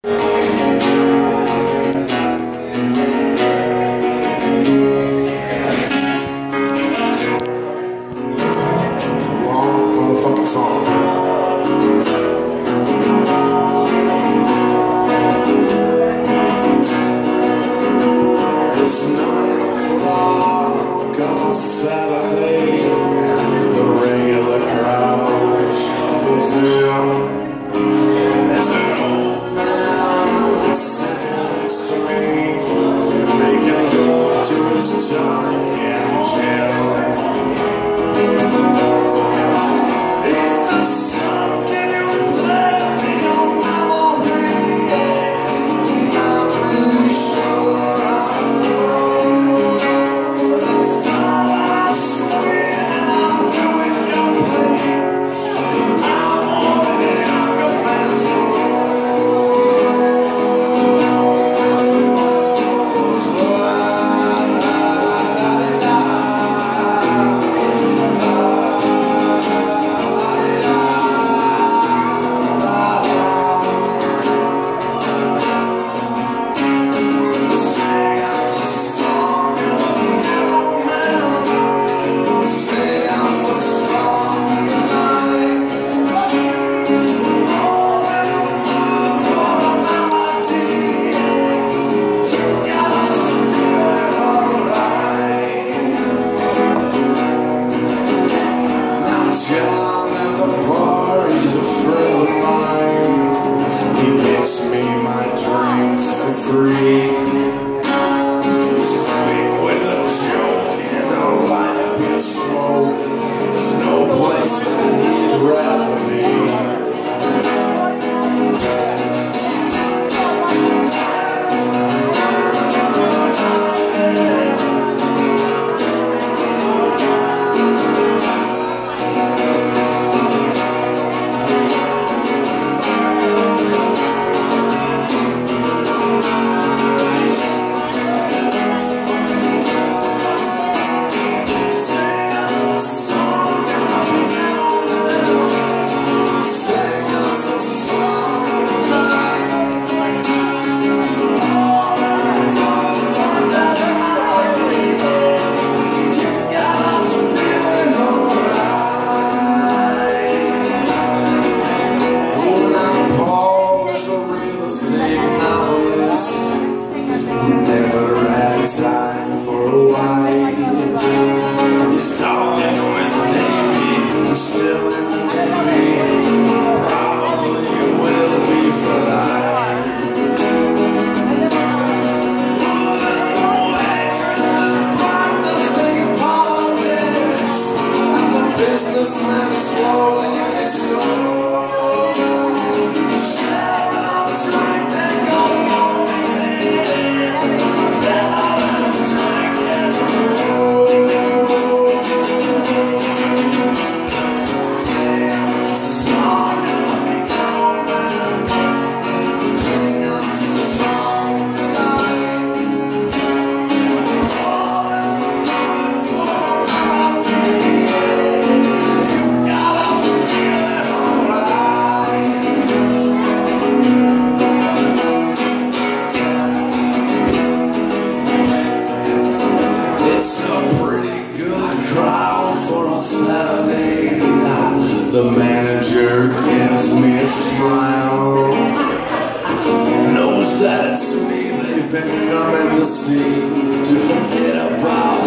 It's 9 o'clock on a Saturday. The regular crowd shuffles in. There's an old man sitting next to me, making love to his tonic and gin. John at the bar, he's a friend of mine. He gets me my drinks for free. He's quick with a joke and a light up your smoke. There's no place that he'd rather be. Never had time for a wife. He's talking with Davey, who's still in the Navy. Probably will be for life. No actresses practicing politics, and the businessman slowly gets slow. Sharing all his drink and going home. It's a pretty good crowd for a Saturday. The manager gives me a smile. Knows that it's me they've been coming to see, to forget about